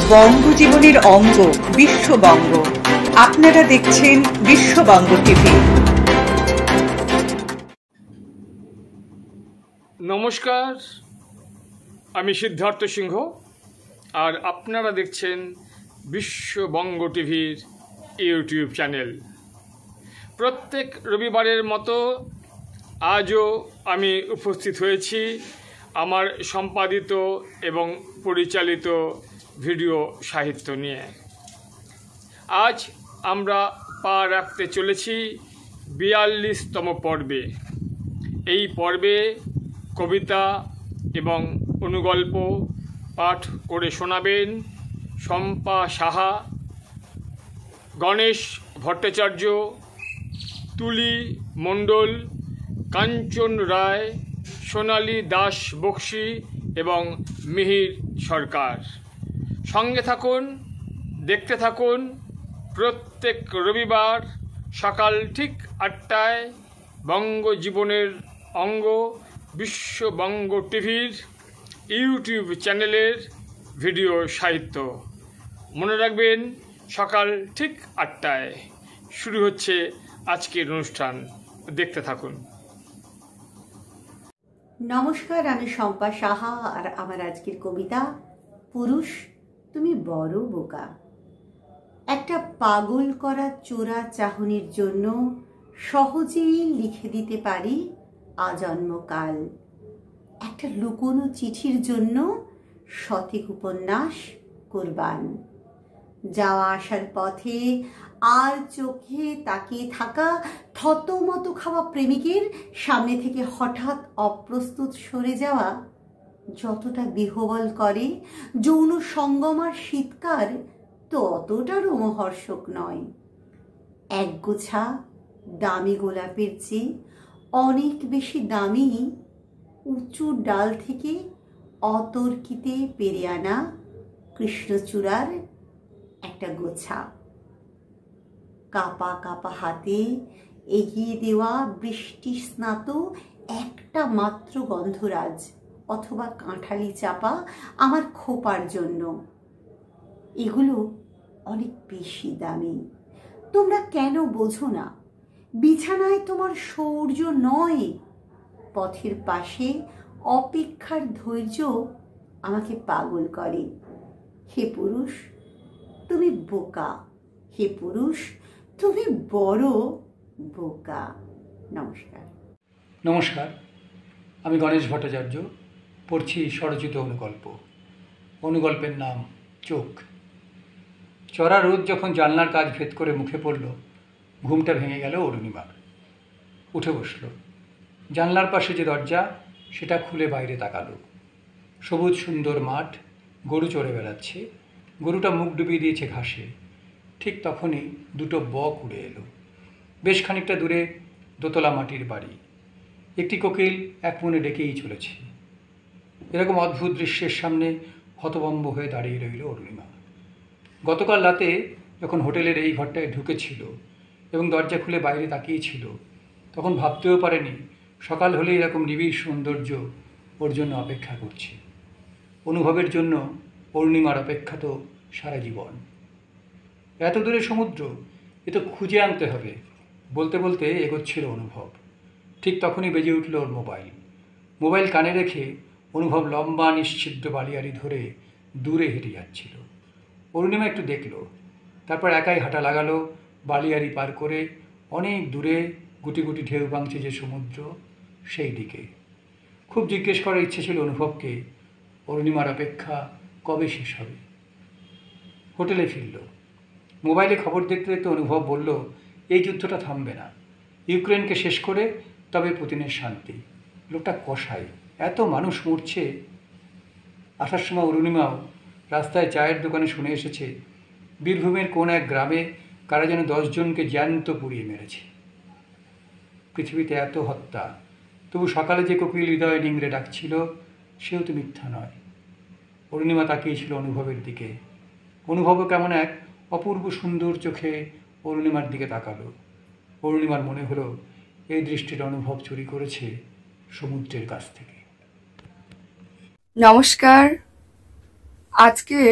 বঙ্গজীবনের অঙ্গ বিশ্ববঙ্গ। আপনারা দেখছেন বিশ্ববঙ্গ টিভি। নমস্কার, আমি সিদ্ধার্থ সিংহ আর আপনারা দেখছেন বিশ্ববঙ্গ টিভির ইউটিউব চ্যানেল। প্রত্যেক রবিবারের মতো আজও আমি উপস্থিত হয়েছি আমার সম্পাদিত এবং পরিচালিত ভিডিও সাহিত্য নিয়ে। আজ আমরা পা রাখতে চলেছি ৪২তম পর্বে। এই পর্বে কবিতা এবং অনুগল্প পাঠ করে শোনাবেন শম্পা সাহা, গণেশ ভট্টাচার্য, তুলি মণ্ডল, কাঞ্চন রায়, সোনালী দাস বক্সি এবং মিহির সরকার। সঙ্গে থাকুন, দেখতে থাকুন। প্রত্যেক রবিবার সকাল ঠিক ৮টায় বঙ্গজীবনের অঙ্গ বিশ্ববঙ্গ টিভির ইউটিউব চ্যানেলের ভিডিও সাহিত্য। মনে রাখবেন, সকাল ঠিক ৮টায় শুরু হচ্ছে আজকের অনুষ্ঠান। দেখতে থাকুন। নমস্কার, আমি শম্পা সাহা আর আমার আজকের কবিতা পুরুষ তুমি বড় বোকা। একটা পাগল করা চোরা চাহনির জন্য সহজেই লিখে দিতে পারি আজন্মকাল। একটা লুকোনো চিঠির জন্য শতেক উপন্যাস কুরবান। যাওয়া আসার পথে আর চোখে তাকিয়ে থাকা থতমত খাওয়া প্রেমিকের সামনে থেকে হঠাৎ অপ্রস্তুত সরে যাওয়া যতটা বিহ্বল করে যৌন সঙ্গম আর শীতকার, তো অতটা রোমহর্ষক নয়। একগোছা দামি গোলাপের চেয়ে অনেক বেশি দামি উঁচু ডাল থেকে অতর্কিতে পেরে আনা কৃষ্ণচূড়ার একটা গোছা। কাপা কাপা হাতে এগিয়ে দেওয়া বৃষ্টি স্নাত একটা মাত্র গন্ধরাজ অথবা কাঁঠালি চাপা আমার খোপার জন্য। এগুলো অনেক বেশি দামি। তোমরা কেন বোঝো না? বিছানায় তোমার শৌর্য নয়, পথের পাশে অপেক্ষার ধৈর্য আমাকে পাগল করে। হে পুরুষ তুমি বোকা, হে পুরুষ তুমি বড় বোকা। নমস্কার। নমস্কার, আমি গণেশ ভট্টাচার্য, পড়ছি স্বরচিত অনুগল্পের নাম চোখ। চড়া রোদ যখন জানলার কাজ ভেদ করে মুখে পড়ল, ঘুমটা ভেঙে গেল অরুণিমার। উঠে বসল। জানলার পাশে যে দরজা, সেটা খুলে বাইরে তাকালো। সবুজ সুন্দর মাঠ, গরু চড়ে বেড়াচ্ছে। গরুটা মুখ ডুবিয়ে দিয়েছে ঘাসে। ঠিক তখনই দুটো বক উড়ে এলো। বেশ খানিকটা দূরে দোতলা মাটির বাড়ি। একটি কোকিল এক মনে ডেকেই চলেছে। এরকম অদ্ভুত দৃশ্যের সামনে হতভম্ব হয়ে দাঁড়িয়ে রইল অরুণিমা। গতকাল রাতে যখন হোটেলের এই ঘরটায় ঢুকেছিল এবং দরজা খুলে বাইরে তাকিয়েছিল, তখন ভাবতেও পারেনি সকাল হলে এরকম নিবিড় সৌন্দর্য ওর জন্য অপেক্ষা করছে। অনুভবের জন্য অরুণিমার অপেক্ষা তো সারা জীবন। এত দূরে সমুদ্র, এ তো খুঁজে আনতে হবে বলতে বলতে এগোচ্ছিল অনুভব। ঠিক তখনই বেজে উঠল ওর মোবাইল কানে রেখে অনুভব লম্বা নিশ্ছিদ্র বালিয়াড়ি ধরে দূরে হেঁটে যাচ্ছিল। অরুণিমা একটু দেখল, তারপর একাই হাঁটা লাগালো বালিয়াড়ি পার করে অনেক দূরে গুটি গুটি ঢেউ ভাঙছে যে সমুদ্র, সেই দিকে। খুব জিজ্ঞেস করার ইচ্ছে ছিল অনুভবকে, অরুণিমার অপেক্ষা কবে শেষ হবে। হোটেলে ফিরল। মোবাইলে খবর দেখতে দেখতে অনুভব বলল, এই যুদ্ধটা থামবে না। ইউক্রেনকে শেষ করে তবে পুতিনের শান্তি। লোকটা কষাই, এত মানুষ মরছে। আসার সময় অরুণিমাও রাস্তায় চায়ের দোকানে শুনে এসেছে বীরভূমের কোন এক গ্রামে কারা যেন 10 জনকে জ্যান্ত পুড়িয়ে মেরেছে। পৃথিবীতে এত হত্যা, তবু সকালে যে কোকিল হৃদয় নিংড়ে ডাকছিল, সেও তো মিথ্যা নয়। অরুণিমা তাকিয়েছিল অনুভবের দিকে। অনুভবও কেমন এক অপূর্ব সুন্দর চোখে অরুণিমার দিকে তাকালো। অরুণিমার মনে হলো এই দৃষ্টির অনুভব চুরি করেছে সমুদ্রের কাছ থেকে। নমস্কার, আজকের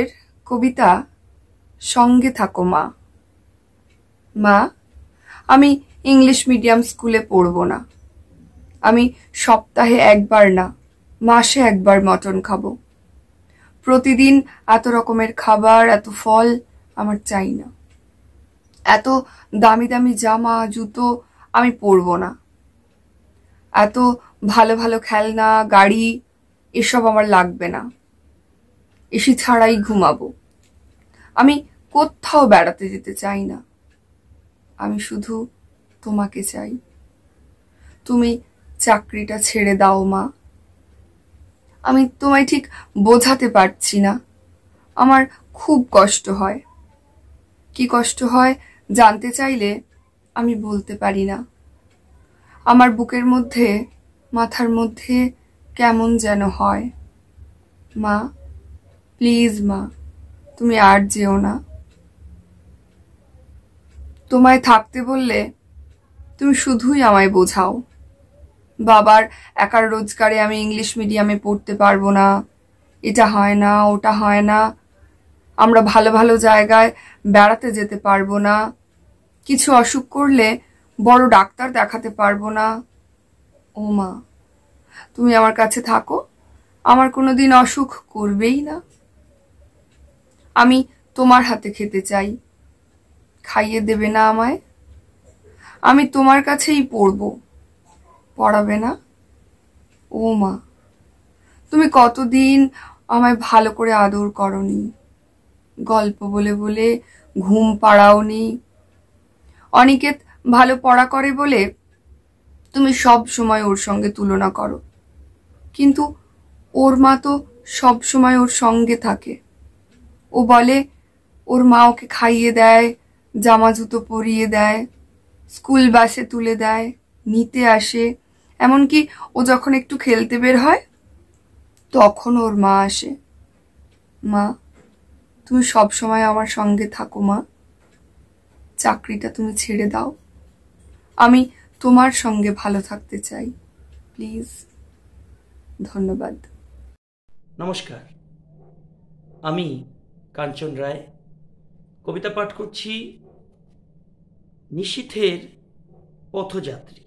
কবিতা সঙ্গে থাকো মা। মা, আমি ইংলিশ মিডিয়াম স্কুলে পড়ব না। আমি সপ্তাহে একবার না, মাসে একবার মটন খাবো। প্রতিদিন এত রকমের খাবার, এত ফল আমার চাই না। এত দামি দামি জামা জুতো আমি পরব না। এত ভালো ভালো খেলনা, গাড়ি এসব আমার লাগবে না। এসি ছাড়াই ঘুমাবো। আমি কোথাও বেড়াতে যেতে চাই না। আমি শুধু তোমাকে চাই। তুমি চাকরিটা ছেড়ে দাও মা। আমি তোমায় ঠিক বোঝাতে পারছি না। আমার খুব কষ্ট হয়। কি কষ্ট হয় জানতে চাইলে আমি বলতে পারি না। আমার বুকের মধ্যে, মাথার মধ্যে কেমন যেন হয়। মা, প্লিজ মা, তুমি আর যেও না। তোমায় থাকতে বললে তুমি শুধুই আমায় বোঝাও। বাবার একার রোজগারে আমি ইংলিশ মিডিয়ামে পড়তে পারবো না, এটা হয় না, ওটা হয় না, আমরা ভালো ভালো জায়গায় বেড়াতে যেতে পারবো না, কিছু অসুখ করলে বড় ডাক্তার দেখাতে পারবো না। ও মা, তুমি আমার কাছে থাকো, আমার কোনোদিন অসুখ করবেই না। আমি তোমার হাতে খেতে চাই, খাইয়ে দেবে না আমায়? আমি তোমার কাছেই পড়বো, পড়াবে না? ও মা, তুমি কতদিন আমায় ভালো করে আদর করনি, গল্প বলে বলে ঘুম পাড়াওনি। অনিকেত ভালো পড়া করে বলে তুমি সব সময় ওর সঙ্গে তুলনা করো, কিন্তু ওর মা তো সব সময় ওর সঙ্গে থাকে। ও বলে ওর মা ওকে খাইয়ে দেয়, জামা জুতো পরিয়ে দেয়, স্কুল বাসে তুলে দেয়, নিতে আসে, এমনকি ও যখন একটু খেলতে বের হয় তখন ওর মা আসে। মা, তুমি সব সময় আমার সঙ্গে থাকো মা। চাকরিটা তুমি ছেড়ে দাও। আমি তোমার সঙ্গে ভালো থাকতে চাই, প্লিজ। ধন্যবাদ। নমস্কার, আমি কাঞ্চন রায় কবিতা পাঠ করছি নিশীথের পথযাত্রী।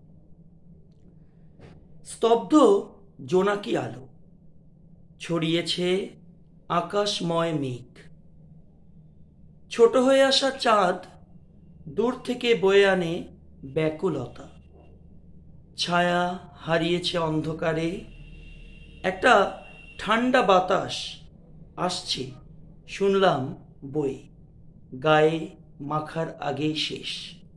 স্তব্ধ জোনাকি আলো ছড়িয়েছে আকাশময় মেঘ। ছোট হয়ে আসা চাঁদ দূর থেকে বয়ে আনে ব্যাকুলতা। ছায়া হারিয়েছে অন্ধকারে। একটা ঠান্ডা বাতাস আসছে, শুনলাম বয়ে, গায়ে মাখার আগেই শেষ।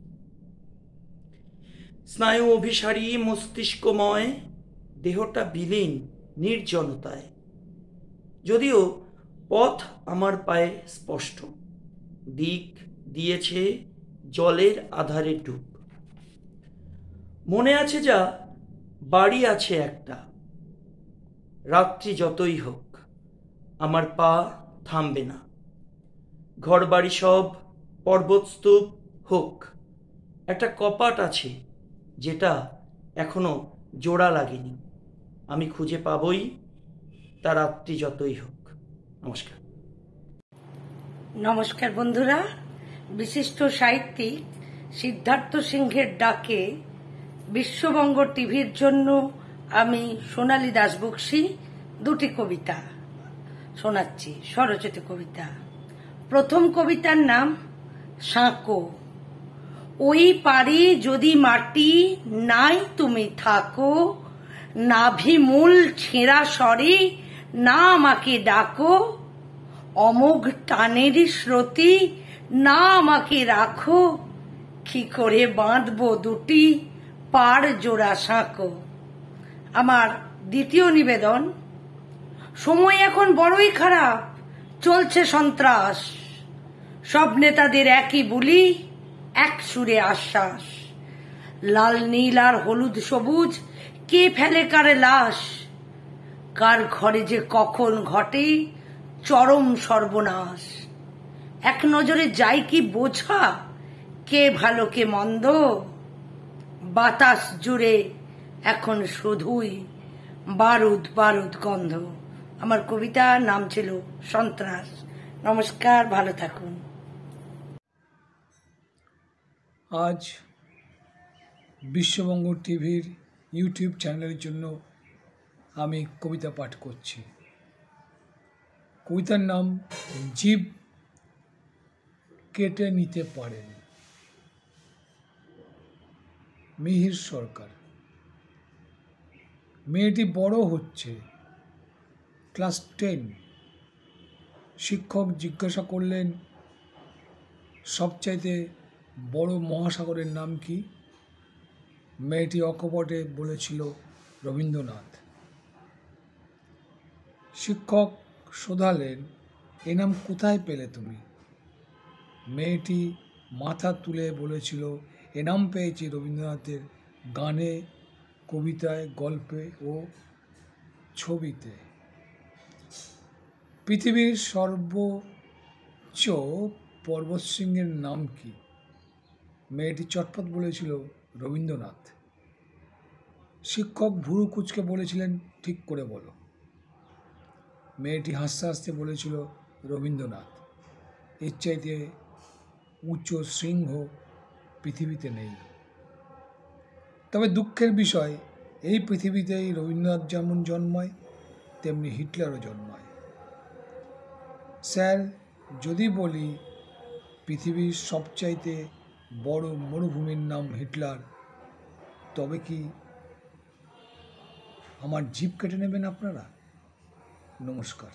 স্নায়ু অভিসারী, মস্তিষ্কময়, দেহটা বিলীন নির্জনতায়। যদিও পথ আমার পায়ে স্পষ্ট, দিক দিয়েছে জলের আধারে ডুব। মনে আছে যা, বাড়ি আছে একটা, রাত্রি যতই হোক আমার পা থামবে না। ঘর বাড়ি সব পর্বতস্তূপ হোক, একটা কপাট আছে যেটা এখনো জোড়া লাগেনি। আমি খুঁজে পাবই, তা রাত্রি যতই হোক। নমস্কার। নমস্কার বন্ধুরা, বিশিষ্ট সাহিত্যিক সিদ্ধার্থ সিংহের ডাকে বিশ্ববঙ্গ টিভির জন্য আমি সোনালী দাশবক্সী দুটি কবিতা শোনাচ্ছি, স্বরচিত কবিতা। প্রথম কবিতার নাম সাঁকো। ওই পারি যদি মাটি নাই তুমি থাকো, নাভিমূল ছেঁড়া স্বরে না আমাকে ডাকো, অমোঘ টানেরই স্রোতি না আমাকে রাখো, কি করে বাঁধবো দুটি পাড় জোড়া সাঁকো। আমার দ্বিতীয় নিবেদন। সময় এখন বড়ই খারাপ, চলছে সন্ত্রাস, সব নেতাদের একই বুলি, এক সুরে আশ্বাস। লাল নীল আর হলুদ সবুজ কে ফেলে কারে লাশ, কার ঘরে যে কখন ঘটে চরম সর্বনাশ। এক নজরে যাই কি বোঝা, কে ভালো কে মন্দ, বাতাস জুড়ে এখন শুধুই বারুদ বারুদ গন্ধ। আমার কবিতার নাম ছিল সন্ত্রাস। নমস্কার, ভালো থাকুন। আজ বিশ্ববঙ্গ টিভির ইউটিউব চ্যানেলের জন্য আমি কবিতা পাঠ করছি। কবিতার নাম জীব কেটে নিতে পারেন। মিহির সরকার। মেয়েটি বড় হচ্ছে, ক্লাস 10। শিক্ষক জিজ্ঞাসা করলেন, সবচাইতে বড় মহাসাগরের নাম কি? মেয়েটি অকপটে বলেছিল রবীন্দ্রনাথ। শিক্ষক শোধালেন, এ নাম কোথায় পেলে তুমি? মেয়েটি মাথা তুলে বলেছিল, এ নাম পেয়েছি রবীন্দ্রনাথের গানে, কবিতায়, গল্পে ও ছবিতে। পৃথিবীর সর্বোচ্চ পর্বতশৃঙ্গের নাম কি? মেয়েটি চটপট বলেছিল রবীন্দ্রনাথ। শিক্ষক ভুরু কুঁচকে বলেছিলেন, ঠিক করে বলো। মেয়েটি হাসতে হাসতে বলেছিল রবীন্দ্রনাথ। এর চাইতে উঁচু শৃঙ্গ পৃথিবীতে নেই। তবে দুঃখের বিষয়, এই পৃথিবীতেই রবীন্দ্রনাথ যেমন জন্মায়, তেমনি হিটলারও জন্মায়। স্যার, যদি বলি পৃথিবীর সবচাইতে বড় মরুভূমির নাম হিটলার, তবে কি আমার জিভ কেটে নেবেন আপনারা? নমস্কার।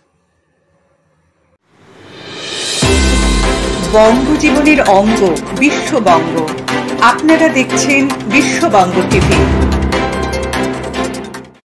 বঙ্গজীবনের অঙ্গ বিশ্ববঙ্গ। আপনারা দেখছেন বিশ্ববঙ্গ টিভি।